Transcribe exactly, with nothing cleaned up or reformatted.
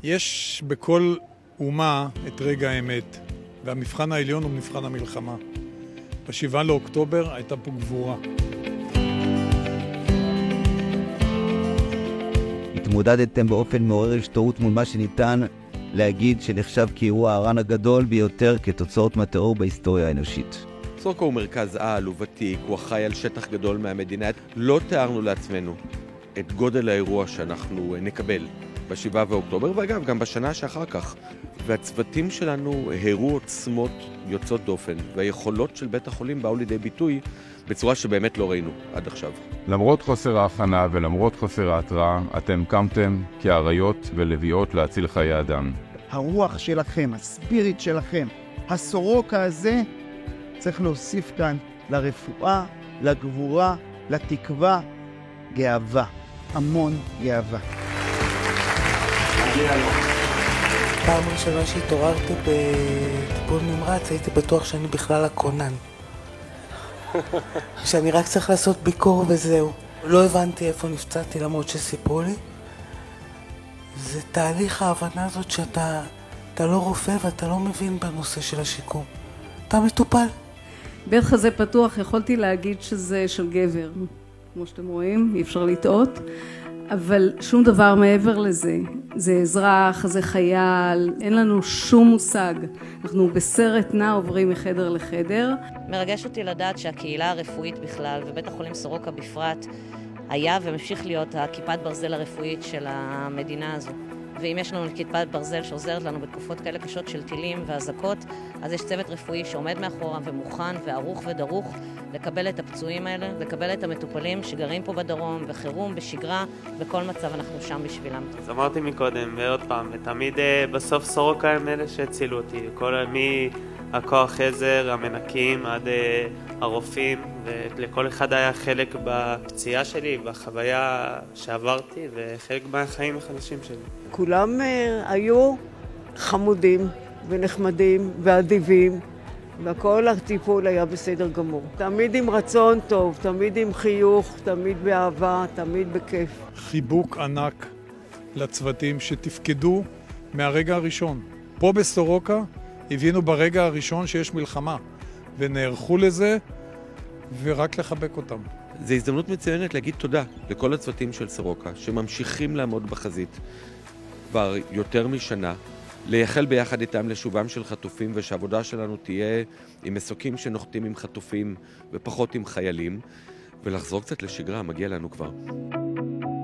יש בכל אומה את רגע האמת, והמבחן העליון הוא מבחן המלחמה. בשבעה לאוקטובר הייתה פה גבורה. התמודדתם באופן מעורר השתאות מול מה שניתן להגיד שנחשב כאירוע הרן הגדול ביותר כתוצאות מהטרור בהיסטוריה האנושית. סורוקה הוא מרכז העל, הוא ותיק, הוא אחראי על שטח גדול מהמדינה. לא תיארנו לעצמנו את גודל האירוע שאנחנו נקבל בשבעה באוקטובר, ואגב, גם בשנה שאחר כך. והצוותים שלנו הראו עוצמות יוצאות דופן, והיכולות של בית החולים באו לידי ביטוי בצורה שבאמת לא ראינו עד עכשיו. למרות חוסר ההכנה ולמרות חוסר ההתראה, אתם קמתם כאריות ולוויות להציל חיי אדם. הרוח שלכם, הספיריט שלכם, הסורוקה הזה, צריך להוסיף כאן לרפואה, לגבורה, לתקווה, גאווה, המון גאווה. פעם ראשונה שהתעוררתי בטיפול נמרץ, הייתי בטוח שאני בכלל הכונן. שאני רק צריך לעשות ביקור וזהו. לא הבנתי איפה נפצעתי למרות שסיפרו לי. זה תהליך ההבנה הזאת שאתה אתה לא רופא ואתה לא מבין בנושא של השיקום. אתה מטופל. בית חזה פתוח יכולתי להגיד שזה של גבר. כמו שאתם רואים, אי אפשר לטעות. אבל שום דבר מעבר לזה. זה אזרח, זה חייל, אין לנו שום מושג. אנחנו בסרט נע עוברים מחדר לחדר. מרגש אותי לדעת שהקהילה הרפואית בכלל, ובית החולים סורוקה בפרט, היה וממשיך להיות הכיפת ברזל הרפואית של המדינה הזו. ואם יש לנו כיפת ברזל שעוזרת לנו בתקופות כאלה קשות של טילים והזקות, אז יש צוות רפואי שעומד מאחורה ומוכן וערוך ודרוך לקבל את הפצועים האלה, לקבל את המטופלים שגרים פה בדרום, בחירום, בשגרה, בכל מצב אנחנו שם בשבילם. אז אמרתי מקודם, ועוד פעם, ותמיד בסוף סורוקה הם אלה שהצילו אותי. כל מהכוח עזר, המנקים, עד הרופאים, ולכל אחד היה חלק בפציעה שלי, בחוויה שעברתי, וחלק מהחיים החדשים שלי. כולם היו חמודים ונחמדים ואדיבים, וכל הטיפול היה בסדר גמור. תמיד עם רצון טוב, תמיד עם חיוך, תמיד באהבה, תמיד בכיף. חיבוק ענק לצוותים שתפקדו מהרגע הראשון. פה בסורוקה הבינו ברגע הראשון שיש מלחמה, ונערכו לזה, ורק לחבק אותם. זו הזדמנות מצוינת להגיד תודה לכל הצוותים של סורוקה, שממשיכים לעמוד בחזית כבר יותר משנה, לייחל ביחד איתם לשובם של חטופים, ושהעבודה שלנו תהיה עם מסוקים שנוחתים עם חטופים ופחות עם חיילים, ולחזור קצת לשגרה, מגיע לנו כבר.